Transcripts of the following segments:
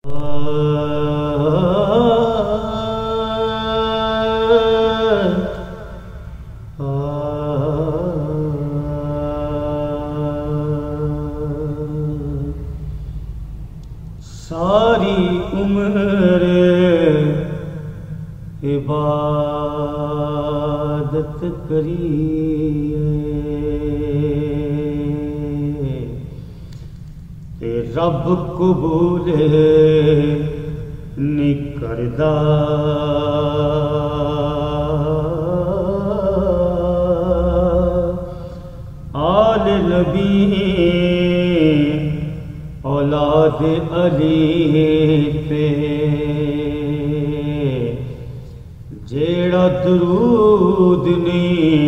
सारी उम्र इबादत करिए ते रब कबूल नहीं करदा। आल नबी औलाद अली पे जेड़ा दरूद नहीं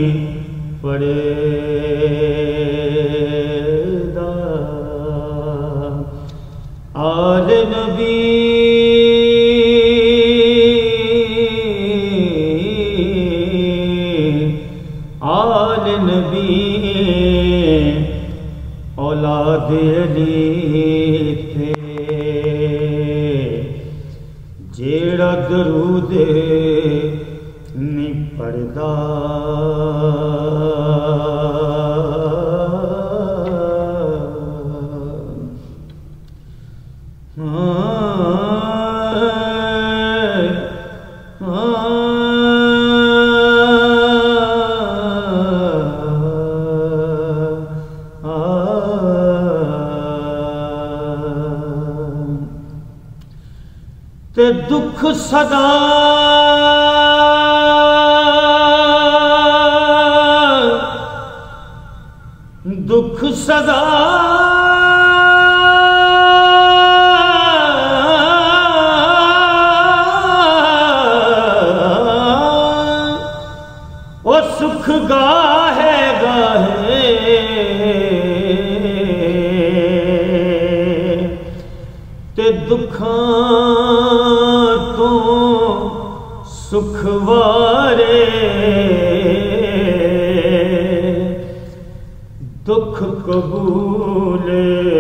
पढ़ेदा। आल नबी आल नबी औलाद अली थे जेड़ा दरूद नहीं पढ़दा। ते दुख सदा दुख सदा ओ सुख गाहे गाहे ते दुखां तो सुख वारे। दुख कबूल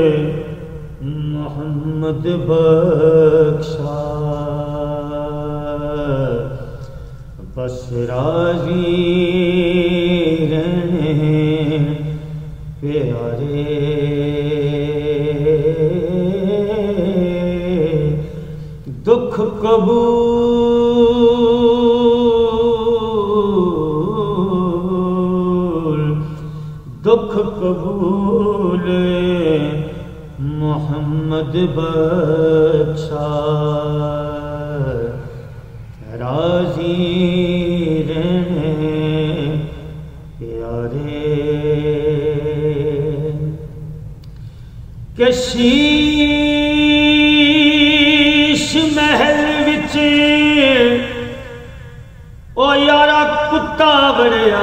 मोहम्मद बख्शा बस राजी रहने प्यारे। दुख कबूल दुख कबूल मोहम्मद बख्शा राजी रहने प्यारे। के शीश महल विच ओ यारा कुत्ता बड़िया।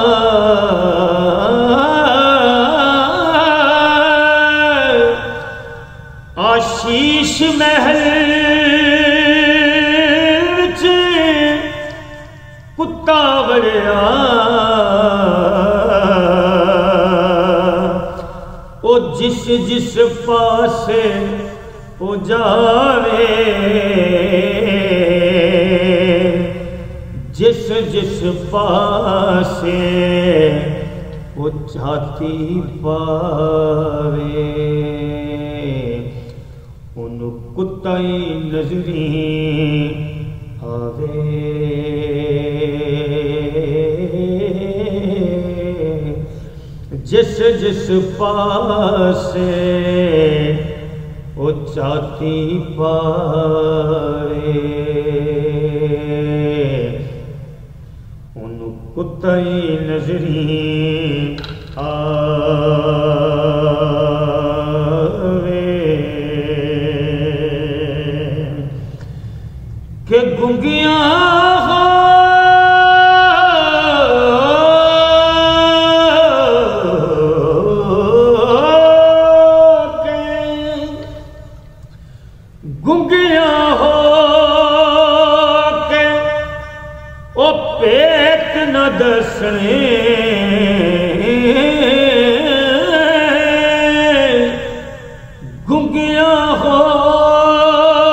आशीष महल विच कुत्ता बड़िया। ओ जिस जिस पासे ओ जावे जिस जिस पासे ओ जाती पावे उन्हों कुत्ता ही नजरी आवे। जिस जिस पासे ओ जाती पावे उन्हों कुत्ता ही नजरी आवे। के गुंगियां हो के गुंगियां हो के ओ पेट न दसने। गुंगियां हो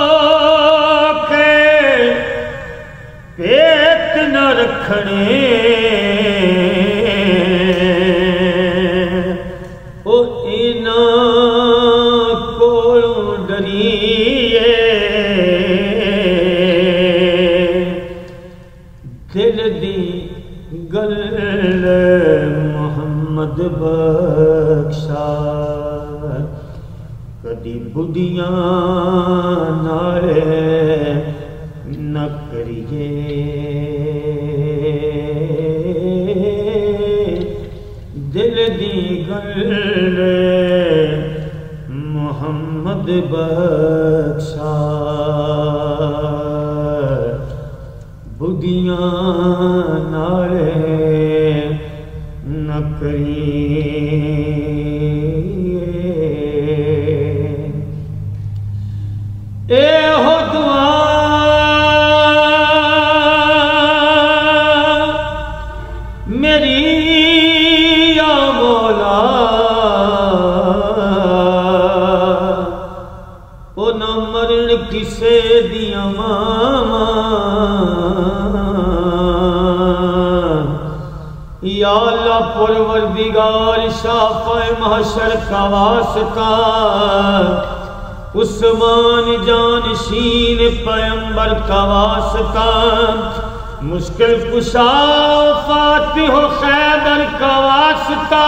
रखने ओ इना कोलों डरिए दिल दी गल मोहम्मद बख्शा कदी बुढ़ियां नाले न करिए दिल दी गल मोहम्मद बख्शा बुढ़ियां नाले न करिए ए हो दुआ मेरी या मौला ओ न मरण किसे दिया मामा या अल्लाह परवरदिगार शाफ़े महशर का वास्ता उस्मान जानशीन पैगंबर का वास्ता मुश्किल कुशा फातिह खैबर का वास्ता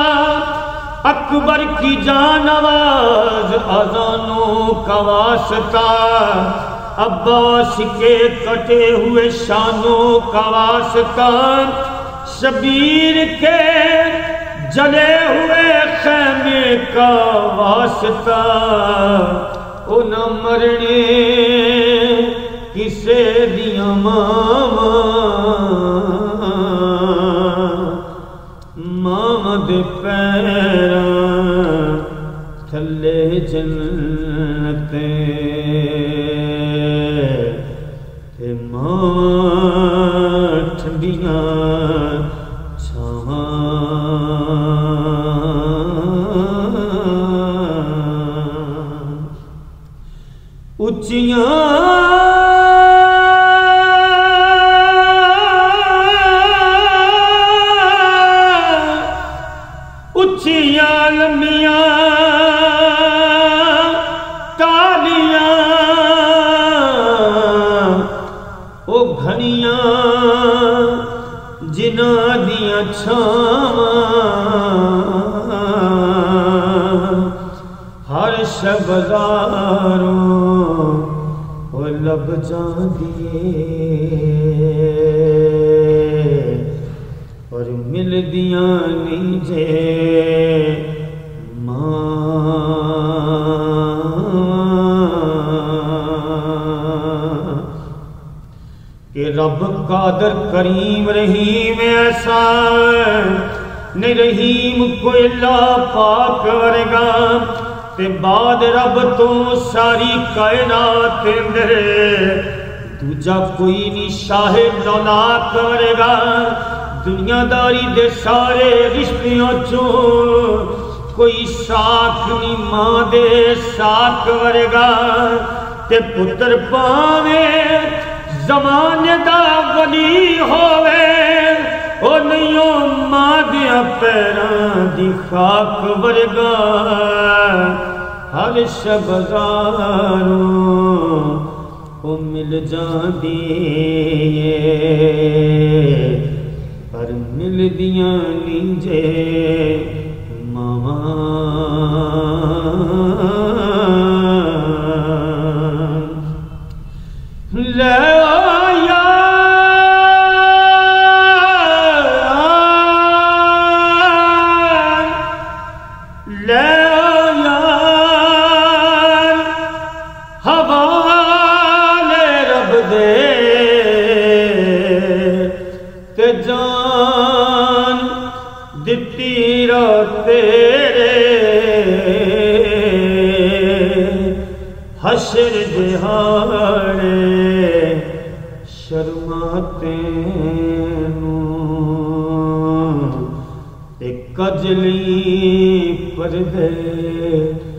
अकबर की जानवाज अज़ानों का वास्ता अब्बास के कटे हुए शानों का वास्ता शबीर के जले हुए खैमे का वास्ता ओ न मरने किसे दिया मामा दे पैरां थल्ले जन्नते ते मां ठंडियां उच्चियां उच्चियां लंबियां तालियां ओ घनियां जिन्हां दियां छावां हर शबदारों लब जांदिए और मिलदियां नहीं जे मां के रब कादर करीम रहीम ऐसा नहीं रहीम कोई ला पाक वर्गा ते बाद रब तो सारी कायनात अंदर दूजा कोई नहीं शाहे लौलाक करेगा दुनियादारी दे सारे रिश्तियों चो कोई साख नहीं मां दे साख करेगा ते पुत्र पावे जमाने दा वली होवे ओ नहीं ओ मां दिया पैरां दी खाक वर्गा हर शबदारों ओ मिल जांदी पर मिलदियां नहीं जे मां ले जान दिती रो तेरे हशर दिहाड़े शर्माते कजली पर्दे